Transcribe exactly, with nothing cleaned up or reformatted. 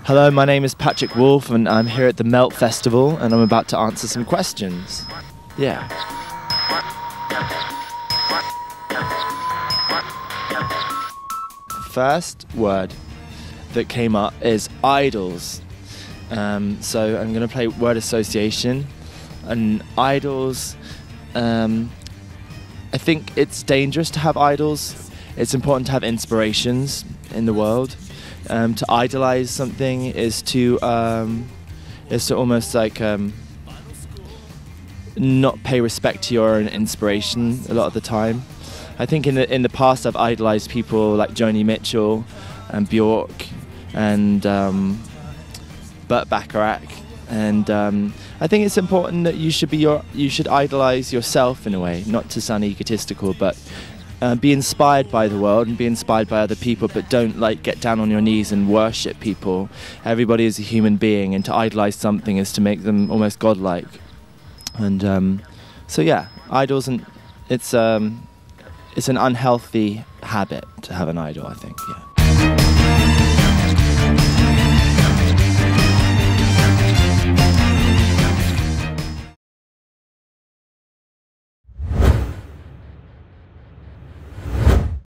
Hello, my name is Patrick Wolf and I'm here at the Melt Festival and I'm about to answer some questions. Yeah. First word that came up is idols. Um, so I'm going to play word association. And idols, um, I think it's dangerous to have idols. It's important to have inspirations in the world. Um, to idolize something is to um, is to almost like um, not pay respect to your own inspiration a lot of the time. I think in the in the past I've idolized people like Joni Mitchell and Bjork and um, Burt Bacharach, and um, I think it's important that you should be your you should idolize yourself in a way, not to sound egotistical, but Uh, be inspired by the world and be inspired by other people, but don't like get down on your knees and worship people. Everybody is a human being, and to idolize something is to make them almost godlike. And um, so yeah, idols, and it's um, it's an unhealthy habit to have an idol, I think. Yeah.